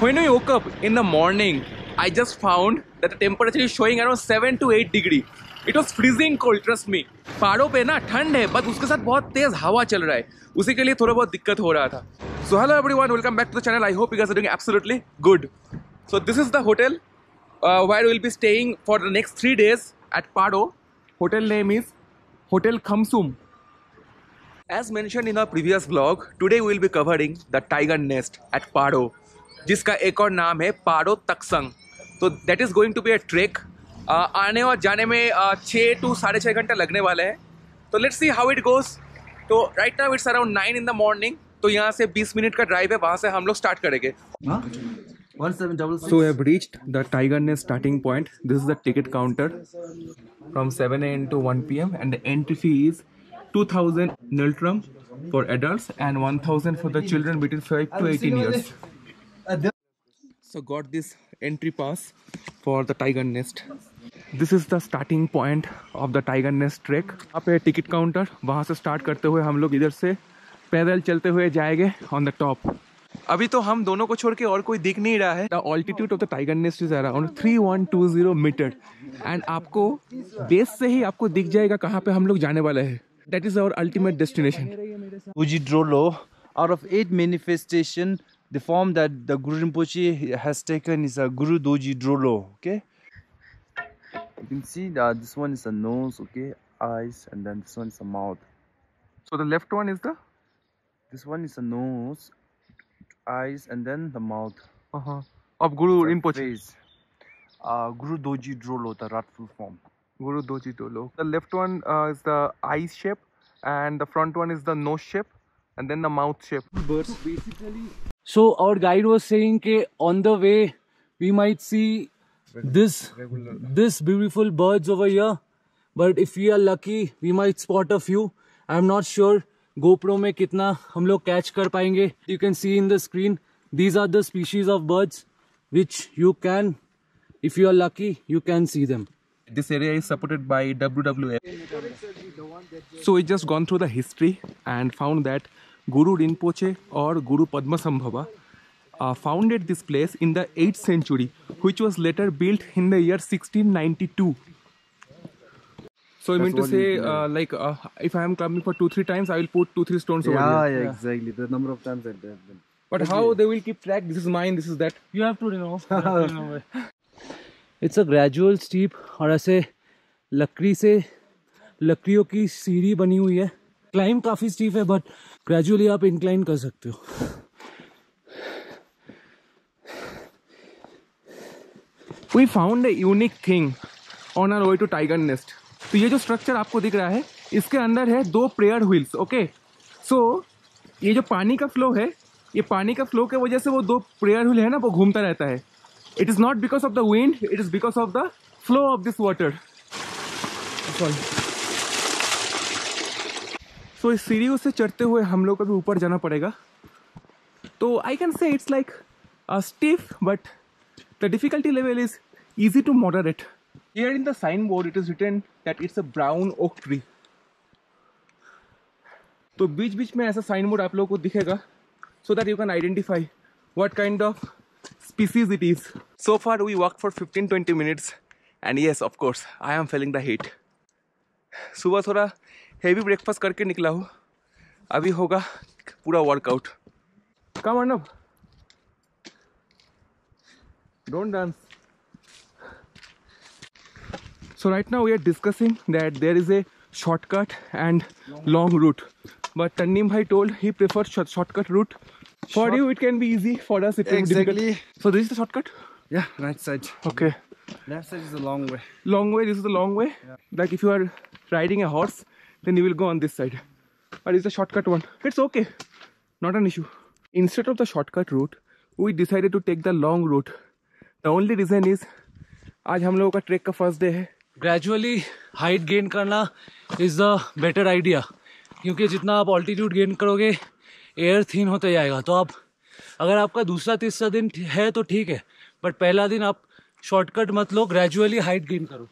When we woke up in the morning, I just found that the temperature is showing around 7 to 8 degree. It was freezing cold, trust me. पहाड़ों पे ना ठंड है, but उसके साथ बहुत तेज हवा चल रहा है, उसी के लिए थोड़ा बहुत दिक्कत हो रहा था. So hello everyone, welcome back to the channel. I hope you guys are doing absolutely good. So this is the hotel where we will be staying for the next 3 days at Pado. Hotel name is Hotel Khamsum. As mentioned in our previous vlog, today we will be covering the tiger nest at Pado, जिसका एक और नाम है पारो तक्संग. तो that is going to be a trek. आने और जाने में 6 to 6.5 घंटा लगने वाले हैं. तो let's see how it goes. तो right now it's around 9 in the morning. तो यहाँ से 20 मिनट का ड्राइव है, वहाँ से हम लोग स्टार्ट करेंगे. So we have reached the tiger nest starting point. This is the ticket counter from 7 AM to 1 PM and the entry fee is 2000 Niltrum for adults and 1000 for the children between 5 to 18 years. So got this entry pass for the tiger nest. This is the starting point of the tiger nest trek. यहाँ पे ticket counter, वहाँ से start करते हुए हम लोग इधर से पैदल चलते हुए जाएंगे on the top. अभी तो हम दोनों को छोड़ के और कोई दिख नहीं रहा है. The altitude of the tiger nest is around 3120 meter and आपको बेस से ही आपको दिख जाएगा कहाँ पे हम लोग जाने वाले हैं. That is our ultimate destination. Doji Drolo, out of 8 manifestation, the form that the Guru Rinpoche has taken is a Guru Doji Drolo. Okay, you can see that this one is a nose, okay, eyes, and then this one is a mouth. So the left one is the? This one is a nose, eyes, and then the mouth. Of Guru Rinpoche. Guru Doji Drolo, the rightful form. Guru Doji Drolo. The left one is the eyes shape, and the front one is the nose shape, and then the mouth shape. Birds basically. So our guide was saying that on the way we might see this beautiful birds over here, but if we are lucky we might spot a few. I'm not sure GoPro में कितना हम लोग catch कर पाएंगे. You can see in the screen, these are the species of birds which you can, if you are lucky, you can see them. This area is supported by WWF. So we just gone through the history and found that Guru Rinpoche or Guru Padmasambhava founded this place in the 8th century, which was later built in the year 1692. So you mean to say, if I am coming for 2-3 times, I will put 2-3 stones over here. Yeah, exactly. The number of times that they have been. But how they will keep track? This is mine, this is that. You have to know. It's a gradual steep और ऐसे लकड़ियों की सीढ़ी बनी हुई है. Climb काफी steep है बट ग्रेजुअली आप इंक्लाइन कर सकते हो. We found a unique thing on our way to tiger nest. तो ये जो स्ट्रक्चर आपको दिख रहा है, इसके अंदर है 2 प्रेयर व्हील्स. ओके, सो ये जो पानी का फ्लो है, ये पानी का फ्लो के वजह से वो 2 प्रेयर व्हील है ना, वो घूमता रहता है. It is not because of the wind, it is because of the flow of this water. So इस सीढ़ियों से चढ़ते हुए हम लोग को भी ऊपर जाना पड़ेगा. तो I can say it's like a stiff, but the difficulty level is easy to moderate. Here in the signboard it is written that it's a brown oak tree. तो बीच बीच में ऐसा signboard आप लोगों को दिखेगा so that you can identify what kind of species it is. So far we walked for 15-20 minutes and yes, of course, I am feeling the heat. सुबह थोड़ा heavy breakfast करके निकला हूँ. अभी होगा पूरा workout. Come on up. Don't dance. So right now we are discussing that there is a shortcut and long route. But Tannim bhai told he prefers shortcut route. For you it can be easy, for us it will be difficult. So this is the shortcut? Yeah, right side. Okay. Left side is the long way. Long way, this is the long way. Yeah. Like if you are riding a horse, then you will go on this side. But it's the shortcut one. It's okay. Not an issue. Instead of the shortcut route, we decided to take the long route. The only reason is आज हम लोगों का trek का first day है. Gradually height gain करना is the better idea, क्योंकि जितना आप ऑल्टीट्यूड गेन करोगे एयर थिन होते जाएगा. तो आप अगर आपका दूसरा तीसरा दिन है तो ठीक है, बट पहला दिन आप शॉर्टकट मत लो, ग्रेजुअली हाइट गेन करो.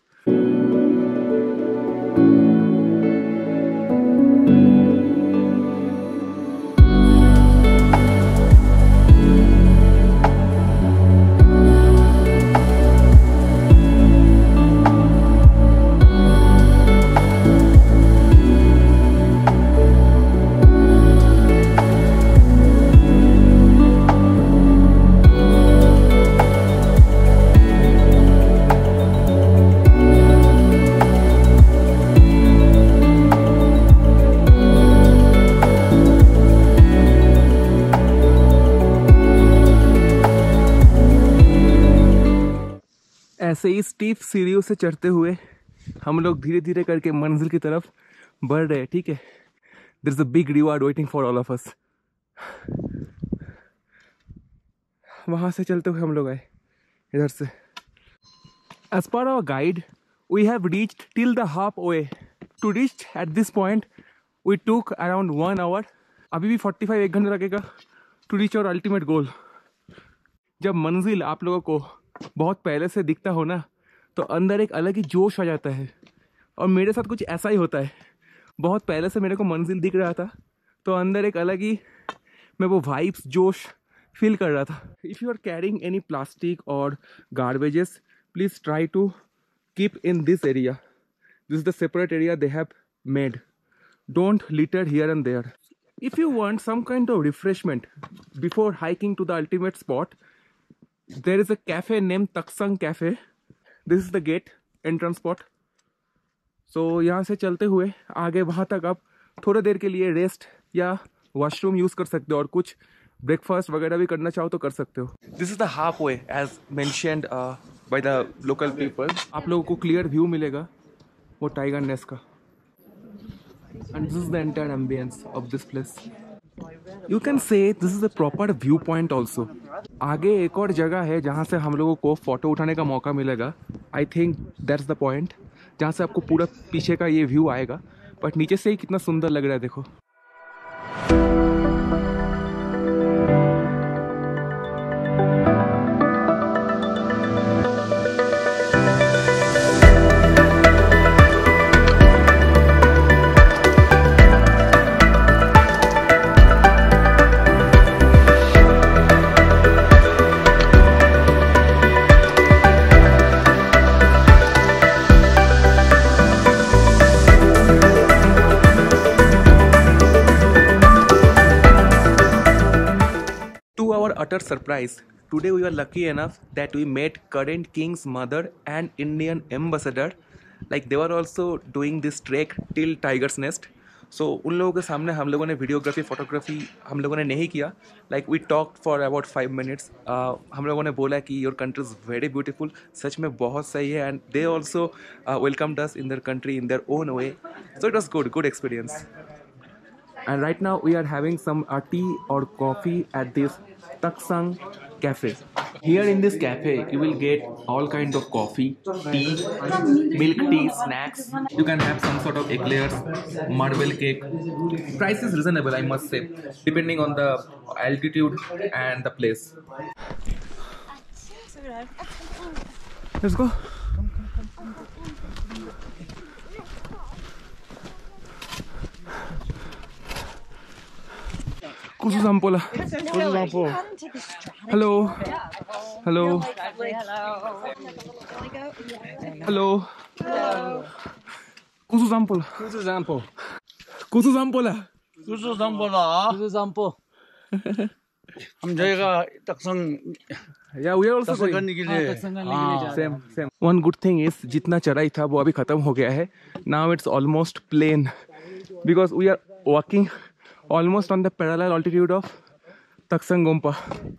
ऐसे ही स्टीप सीढ़ियों से चढ़ते हुए हम लोग धीरे धीरे करके मंजिल की तरफ बढ़ रहे हैं, ठीक है। There is a big reward waiting for all of us. वहाँ से चलते हुए हम लोग आए इधर से। As per our guide we have reached till the half way. To reach at this point we took around 1 hour. अभी भी 45 एक घंटा लगेगा to reach our ultimate goal. जब मंजिल आप लोगों को बहुत पहले से दिखता हो ना, तो अंदर एक अलग ही जोश आ जाता है। और मेरे साथ कुछ ऐसा ही होता है। बहुत पहले से मेरे को मंजिल दिख रहा था, तो अंदर एक अलग ही मैं वो वाइब्स जोश फील कर रहा था। If you are carrying any plastic or garbages, please try to keep in this area. This is the separate area they have made. Don't litter here and there. If you want some kind of refreshment before hiking to the ultimate spot, there is a cafe named Taksang Cafe. This is the gate, entrance spot. So यहाँ से चलते हुए आगे वहाँ तक आप थोड़ा देर के लिए रेस्ट या वॉशरूम यूज़ कर सकते हो, और कुछ ब्रेकफास्ट वगैरह भी करना चाहो तो कर सकते हो। This is the half way as mentioned by the local people. आप लोगों को क्लियर व्यू मिलेगा वो टाइगर नेस्ट का। And this is the entire ambience of this place. You can say this is a proper viewpoint also. आगे एक और जगह है जहाँ से हम लोगों को फोटो उठाने का मौका मिलेगा। I think that's the point, जहाँ से आपको पूरा पीछे का ये व्यू आएगा। बट नीचे से ही कितना सुंदर लग रहा है देखो। Utter surprise, today we were lucky enough that we met current king's mother and Indian ambassador. Like they were also doing this trek till Tiger's Nest. So उन लोगों के सामने हम लोगों ने वीडियोग्राफी फोटोग्राफी हम लोगों ने नहीं किया। Like we talked for about 5 minutes. हम लोगों ने बोला कि your country is very beautiful, सच में बहुत सही है, and they also welcomed us in their country in their own way. So it was good experience. And right now we are having some tea or coffee at this Taksang Cafe. Here in this cafe, you will get all kinds of coffee, tea, milk tea, snacks. You can have some sort of eclairs, marble cake. Price is reasonable, I must say, depending on the altitude and the place. Let's go. Kusu Zampola. Hello. Hello. Hello. Kusu Zampola. Kusu Zampo. Kusu Zampola. Kusu Zampola. Kusu Zampo. हम जाएगा तक्संग। Yeah, we are also तक्संग going. करने के लिए। Same. One good thing is जितना चढ़ाई था वो अभी खत्म हो गया है. Now it's almost plain because we are walking almost on the parallel altitude of Taksang Gompa.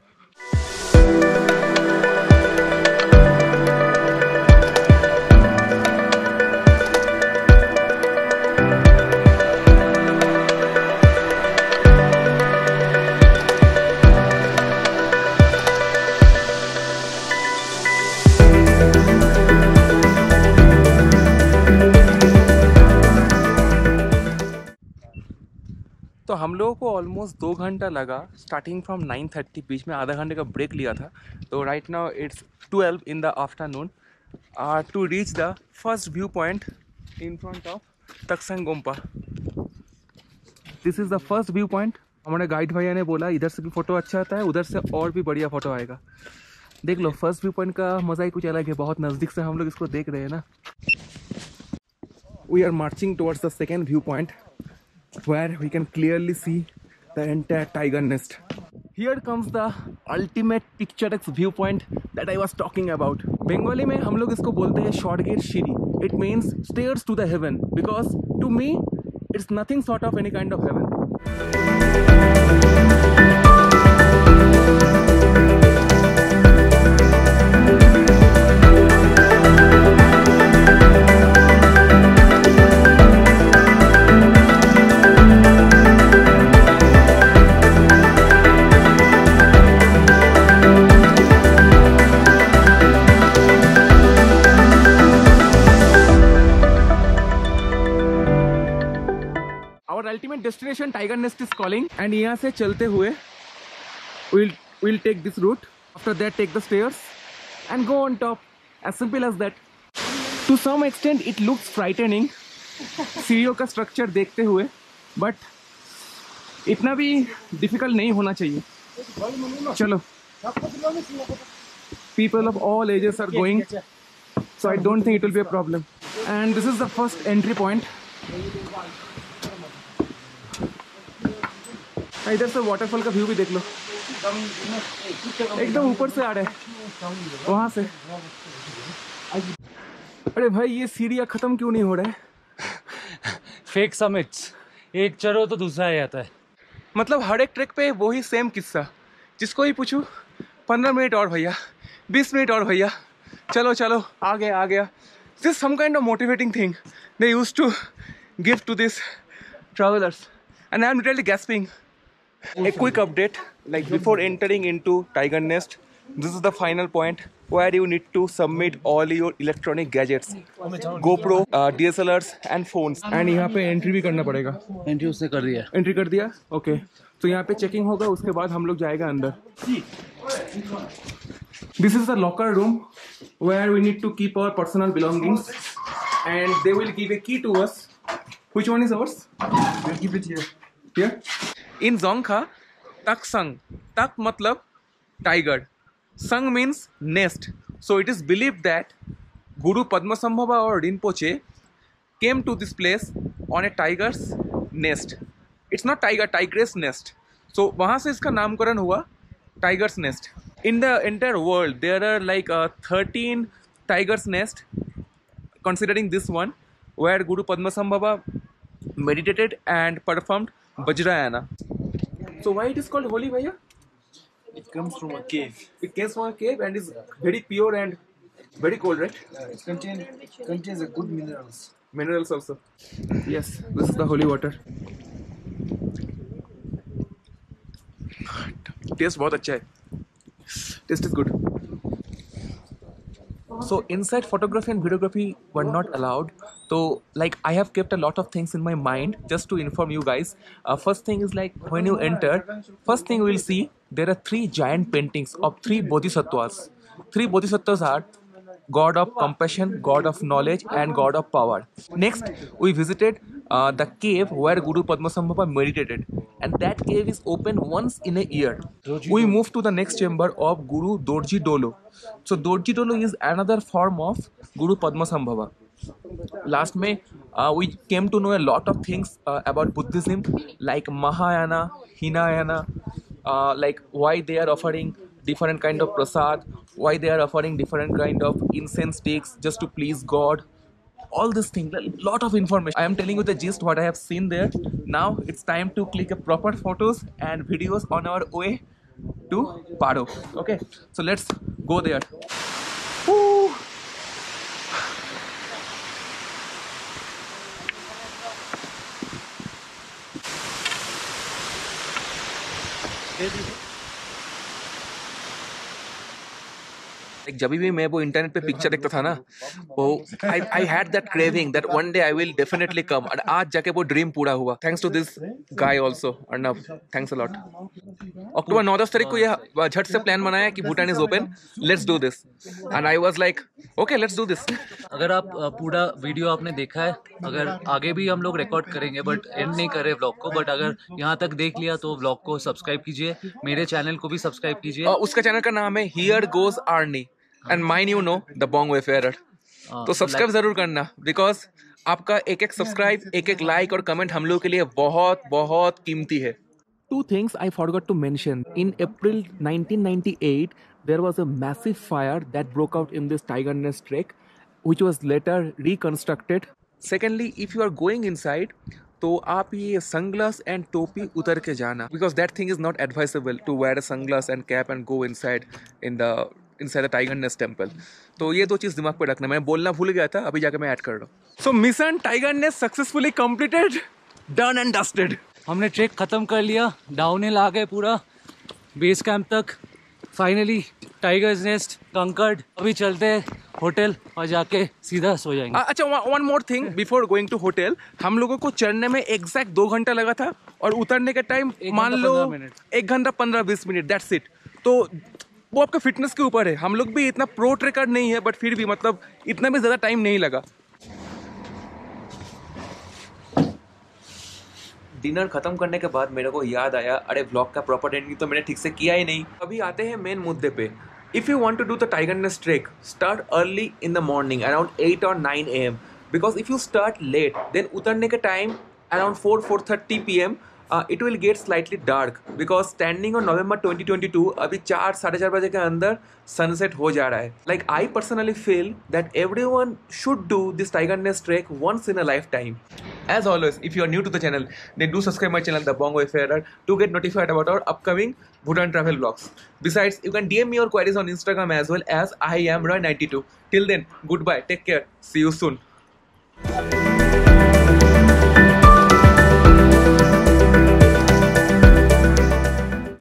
तो हम लोगों को ऑलमोस्ट 2 घंटा लगा, स्टार्टिंग फ्रॉम 9:30, बीच में आधा घंटे का ब्रेक लिया था। तो right now it's 12 in the afternoon to reach the first view point in front of Taksang Gompa. This is the first view point. हमारे गाइड भैया ने बोला इधर से भी फोटो अच्छा आता है, उधर से और भी बढ़िया फोटो आएगा। देख लो, फर्स्ट व्यू पॉइंट का मज़ा ही कुछ अलग है, बहुत नज़दीक से हम लोग इसको देख रहे हैं ना। We are marching towards the second viewpoint where we can clearly see the entire tiger nest. Here comes the ultimate picturesque viewpoint that I was talking about. Bengali में हम लोग इसको बोलते हैं शॉर्टगेट शीरी. It means stairs to the heaven because to me it's nothing sort of any kind of heaven. destination Tiger Nest is calling, and यहाँ से चलते हुए we'll take this route. After that, take the stairs and go on top. As simple as that. To some extent, it looks frightening. सीढ़ियों का structure देखते हुए, but इतना भी difficult नहीं होना चाहिए. चलो. People of all ages are going, so I don't think it will be a problem. And this is the first entry point. इधर से waterfall का view भी देख लो. एकदम ऊपर से आ रहा है वहां से. अरे भाई ये सीढ़ियाँ खत्म क्यों नहीं हो रहा है? फेक समिट्स, एक चढ़ो तो दूसरा आ जाता है. मतलब हर एक ट्रैक पे वही सेम किस्सा. जिसको ही पूछूं 15 मिनट और भैया, 20 मिनट और भैया, चलो चलो आ गया. This is some kind of motivating thing they used to give to these travelers, and I'm literally gasping. A quick update, like before entering into Tiger Nest, this is the final point where you need to submit all your electronic gadgets, GoPro, DSLRs and phones. And यहाँ पे entry भी करना पड़ेगा. Entry उसने कर दिया. Entry कर दिया. ओके, तो यहाँ पे चेकिंग होगा, उसके बाद हम लोग जाएगा अंदर. This is the locker room where we need to keep our personal belongings, and they will give a key to us. Which one is ours? We'll keep it here. Here? In Dzongkha, Taksang. Tak matlab tiger. Sang means nest. So it is believed that Guru Padmasambhava or Rinpoche came to this place on a tiger's nest. It's not tiger, tigress nest. So वहाँ से इसका नामकरण हुआ tiger's nest. In the entire world, there are like 13 tiger's nest, considering this one, where Guru Padmasambhava meditated and performed Vajrayana. So why it is called holy, Bhaiya? It comes from a cave. It comes from a cave and is very pure and very cold, right? It contains a good minerals. Minerals also. Yes, this is the holy water. Taste बहुत अच्छा है. Taste is good. So inside photography and videography were not allowed. So like I have kept a lot of things in my mind just to inform you guys. First thing is like when you enter, first thing we will see there are 3 giant paintings of 3 bodhisattvas. 3 bodhisattvas are God of compassion, God of knowledge and God of power. Next we visited the cave where Guru Padmasambhava meditated, and that cave is open once in a year. We moved to the next chamber of Guru Dorji Dolo. So Dorji Dolo is another form of Guru Padmasambhava. Last May we came to know a lot of things about Buddhism, like Mahayana, Hinayana, like why they are offering different kind of prasad, why they are offering different kind of incense sticks just to please God. All this thing, a lot of information. I am telling you the gist what I have seen there. Now it's time to click a proper photos and videos on our way to Paro. Okay, so let's go there. Woo! जब भी मैं वो internet पे picture देखता था ना, वो I had that craving that one day I will definitely come, और आज जाके वो ड्रीम पूरा हुआ. Thanks to this guy also, Arnav, thanks a lot. October 9-10 तारीख को ये झट से प्लान बनाया कि Bhutan is open, let's do this, and I was like okay let's do this. अगर आप पूरा वीडियो आपने देखा है, अगर आगे भी हम लोग रिकॉर्ड करेंगे बट एंड नहीं कर रहे व्लॉग को, बट अगर यहाँ तक देख लिया तो व्लॉग को सब्सक्राइब कीजिए, मेरे चैनल को भी सब्सक्राइब कीजिए. उसका चैनल का नाम है here goes Arnie, and mine you know the bong wayfarer. तो सब्सक्राइब जरूर करना, बिकॉज आपका एक एक सब्सक्राइब, एक एक लाइक और कमेंट हम लोग के लिए बहुत बहुत कीमती है. Two things I forgot to mention. In April 1998, there was a massive fire that broke out in this Tiger Nest trek, which was later reconstructed. Secondly, if you are going inside, तो आप ये sunglass and टोपी उतर के जाना, because that thing is not advisable to wear a sunglass and cap and go inside the Tiger Nest temple. तो ये 2 चीज़ दिमाग पे रखना. मैं बोलना भूल गया था, अभी जाके मैं ऐड कर रहा हूँ. So mission Tiger Nest successfully completed, done and dusted. हमने ट्रेक खत्म कर लिया, डाउनहिल आ गए पूरा बेस कैंप तक. Finally tigers nest conquered. अभी चलते हैं होटल और जाके सीधा सो जाएंगे। अच्छा, one more thing before going to hotel, हम लोगों को चढ़ने में एग्जैक्ट 2 घंटा लगा था और उतरने के टाइम मान लो 1 घंटा 15-20 मिनट, दैट्स इट। तो वो आपका फिटनेस के ऊपर है। हम लोग भी इतना प्रो ट्रेकर नहीं है, बट फिर भी मतलब इतना भी ज़्यादा टाइम नहीं लगा। डिनर खत्म करने के बाद मेरे को याद आया, अरे व्लॉग का प्रॉपर एंडिंग तो मैंने ठीक से किया ही नहीं। अभी आते हैं मेन मुद्दे पे। If you want to do the tiger nest trek, start early in the morning around 8 or 9 AM, because if you start late then उतरने के time around 4-4:30 PM it will get slightly dark, because standing on November 2022 अभी 4-4:30 बजे के अंदर sunset हो जा रहा है। Like I personally feel that everyone should do this Tiger Nest trek once in a lifetime. As always, if you are new to the channel, then do subscribe my channel, The Bongo Wayfarer, to get notified about our upcoming Bhutan travel vlogs. Besides, you can DM me your queries on Instagram as well, as I am Roy92. Till then, goodbye, take care, see you soon.